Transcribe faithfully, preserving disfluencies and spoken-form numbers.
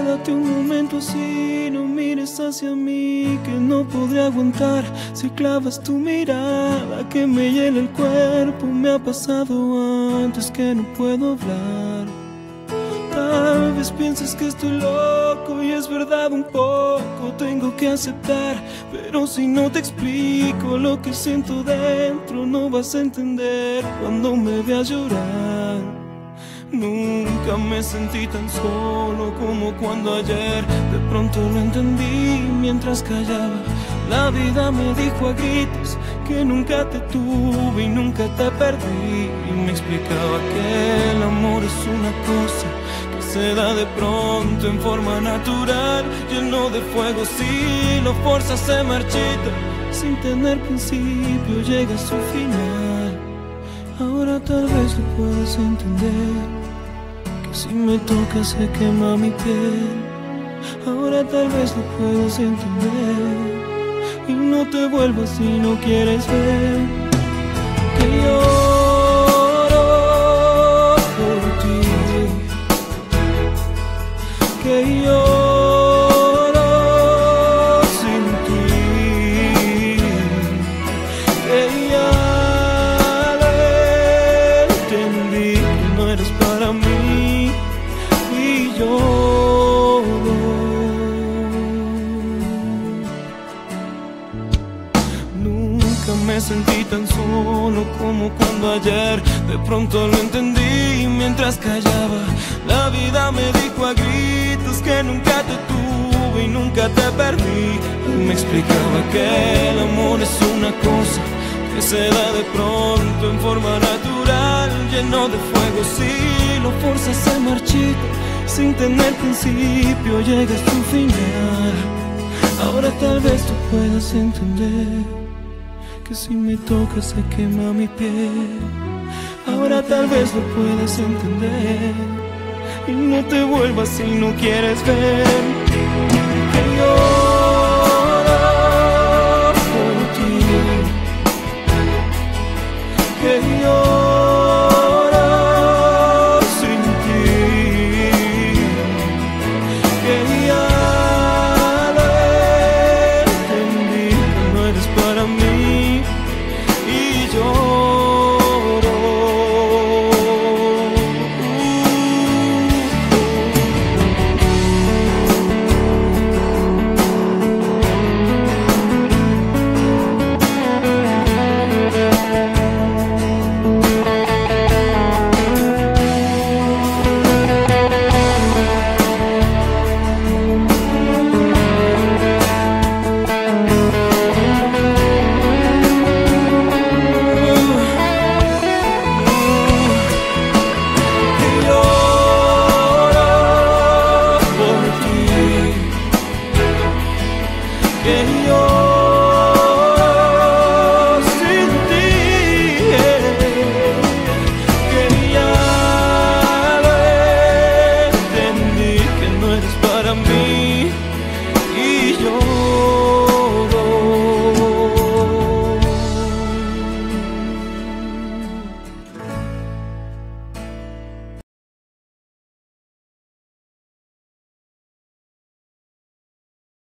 Quédate un momento así, no mires hacia mí, que no podré aguantar si clavas tu mirada que me hiela el cuerpo. Me ha pasado antes que no puedo hablar. Tal vez pienses que estoy loco y es verdad un poco, tengo que aceptar. Pero si no te explico lo que siento dentro, no vas a entender cuando me veas llorar. Nunca me sentí tan solo como cuando ayer de pronto lo entendí mientras callaba. La vida me dijo a gritos que nunca te tuve y nunca te perdí, y me explicaba que el amor es una cosa que se da de pronto en forma natural, lleno de fuego. Si lo forzas se marchita, sin tener principio llega a su final. Ahora tal vez lo puedas entender, que si me tocas se quema mi piel. Ahora tal vez lo puedas entender y no te vuelvas si no quieres ver que lloro por ti, que lloro sin ti, que ya lo entendí, que no eres para mí y lloro. Nunca me sentí tan solo como cuando ayer de pronto lo entendí mientras callaba. La vida me dijo a gritos que nunca te tuve y nunca te perdí, y me explicaba que el amor es una cosa que se da de pronto en forma natural, lleno de fuego. Si lo forzas se marchita, sin tener principio llega a su final. Ahora tal vez tú puedas entender que si me tocas se quema mi piel. Ahora tal vez lo puedas entender y no te vuelvas si no quieres ver que lloro por ti, que lloro.